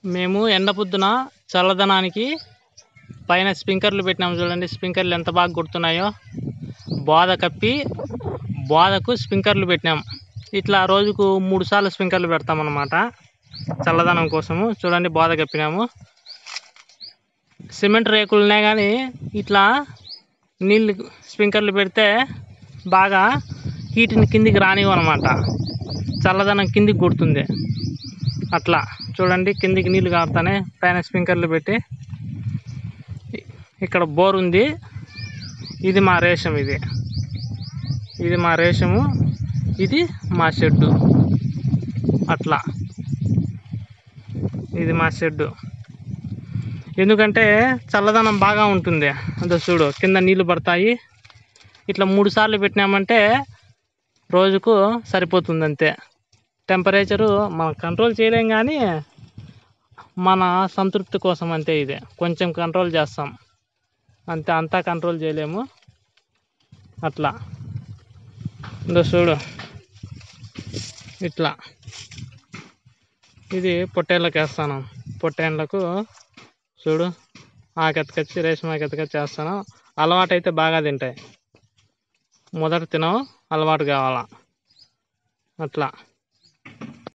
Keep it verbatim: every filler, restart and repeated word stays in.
మేము ఎండ పొద్దున చల్లదనానికి పైన స్ప్రింక్లర్లు పెట్టినాము చూడండి. స్ప్రింక్లర్లు ఎంత బాగా కొడుతున్నాయో. బోద కప్పి బోదకు స్ప్రింక్లర్లు పెట్టినాము. ఇట్లా రోజుకు మూడు సార్లు స్ప్రింక్లర్లు పెడతామన్నమాట చల్లదనం కోసము. చూడండి బోద కప్పినాము. సిమెంట్ రేకులునే కానీ ఇట్లా నీళ్ళు స్ప్రింక్లర్లు పెడితే బాగా హీట్ని కిందికి రానివన్నమాట. చల్లదనం కిందికి కొడుతుంది. అట్లా చూడండి కిందికి నీళ్ళు కారుతానే పైన స్ప్రింక్లర్లు పెట్టి. ఇక్కడ బోర్ ఉంది. ఇది మా రేషం. ఇది ఇది మా రేషము. ఇది మా షెడ్డు. అట్లా ఇది మా షెడ్డు. ఎందుకంటే చల్లదనం బాగా ఉంటుంది. అంత చూడు కింద నీళ్ళు పడతాయి. ఇట్లా మూడు సార్లు పెట్టినామంటే రోజుకు సరిపోతుంది అంతే. టెంపరేచరు మనం కంట్రోల్ చేయలేం కానీ మన సంతృప్తి కోసం అంతే. ఇది కొంచెం కంట్రోల్ చేస్తాం అంతే, అంతా కంట్రోల్ చేయలేము. అట్లా ఇందో చూడు ఇట్లా. ఇది పొట్టేళ్ళకి వేస్తాను. పొట్టేళ్ళకు చూడు ఆకెత్తుకొచ్చి రేషం ఆకెత్తుకొచ్చి వేస్తాను. అలవాటు అయితే బాగా తింటాయి. మొదట తినవు, అలవాటు కావాలా. అట్లా